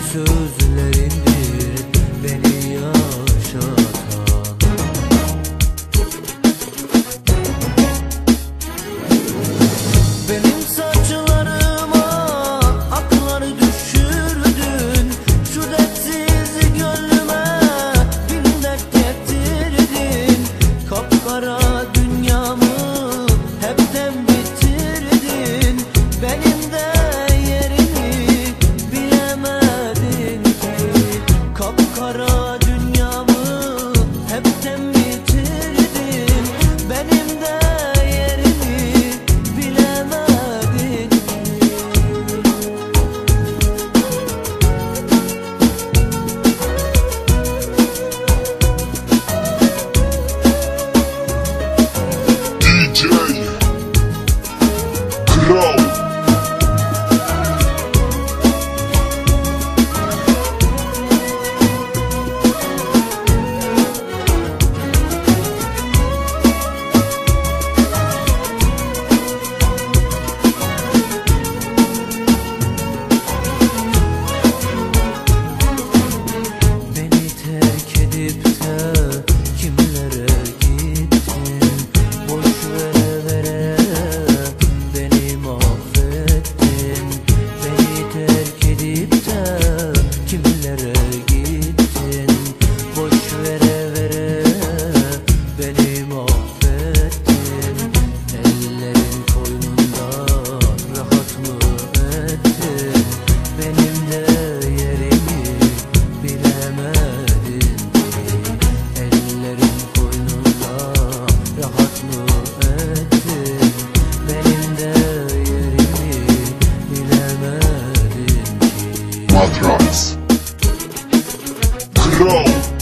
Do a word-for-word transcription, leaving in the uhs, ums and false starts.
sözlerindir beni yaşatan. Benim saçlarıma akları düşürdün, şu dertsiz gönlüme bin dert getirdin. Kapkara dünyamı hepten bitirdin, benim de yerimi bilemedin ki. Kapkara dünyamı hepten bitirdin, benim de yerimi bilemedin ki. D J Crow. Beni terk edip de kimlere gittin? Boş vere vere beni mahvettin. Beni terk edip de kimlere gittin? Boş vere vere beni mahvettin. Ellerin koynunda rahat mı ettin? Benim de yerimi bilemedin ki. Ellerin koynunda rahat mı ettin? Benim de yerimi bilemedin ki. Matrax Crow.